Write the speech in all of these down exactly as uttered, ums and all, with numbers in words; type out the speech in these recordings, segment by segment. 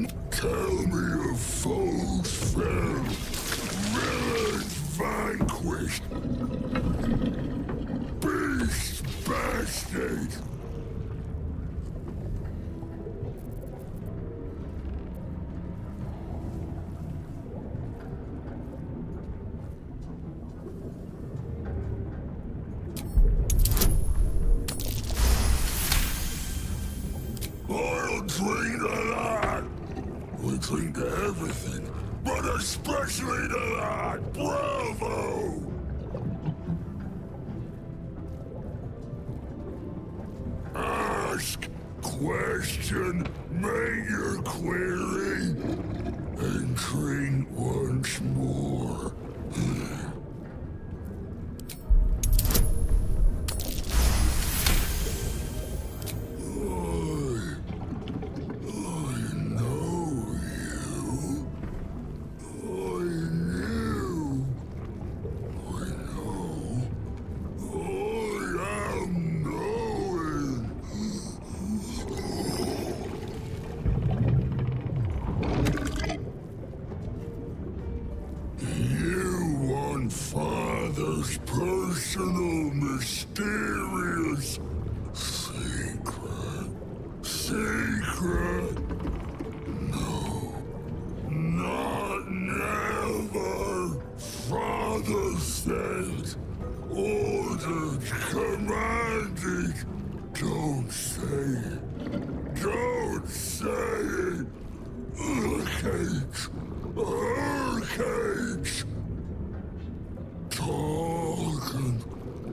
Tell me of foes fell, villains vanquished, beast bastard. I'll drink to that. We drink to everything, but especially to that. Bravo! Ask, question, make your query, and drink once more. Father's personal, mysterious secret. Secret? No. Not never. Father said, ordered, commanded. Don't say it. Don't say it. Urcage. Urcage. Talk and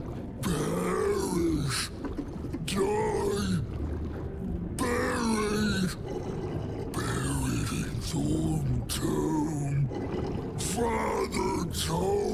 perish, die, buried, buried in Thorn Tomb. Father told